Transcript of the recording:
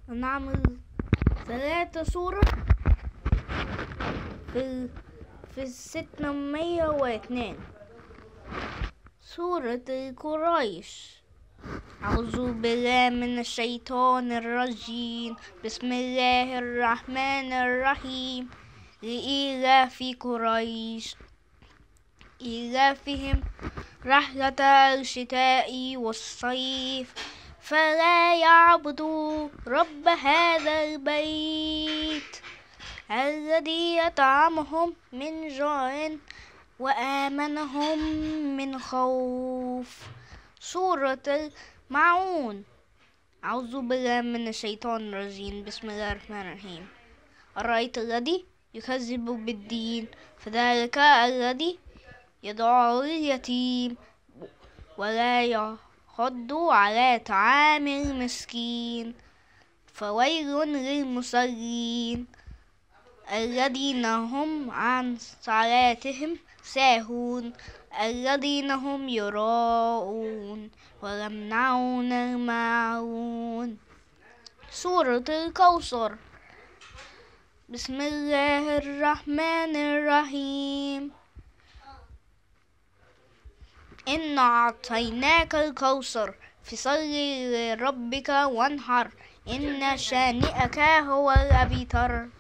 نعمل 3 صورة في 602. سورة قريش. أعوذ بالله من الشيطان الرجيم. بسم الله الرحمن الرحيم. لإيلاف قريش إيلافهم رحلة الشتاء والصيف فلا يعبدوا رب هذا البيت الذي يطعمهم من جوع وآمنهم من خوف. سورة الماعون. أعوذ بالله من الشيطان الرجيم. بسم الله الرحمن الرحيم. أرأيت الذي يكذب بالدين فذلك الذي يدعو اليتيم ولا يحض على طعام المسكين فويل للمصلين الذين هم عن صلاتهم ساهون الذين هم يراءون ويمنعون الماعون. سورة الكوثر. بسم الله الرحمن الرحيم. إنا أعطيناك الكوثر فصل لربك وانحر إن شانئك هو الأبتر.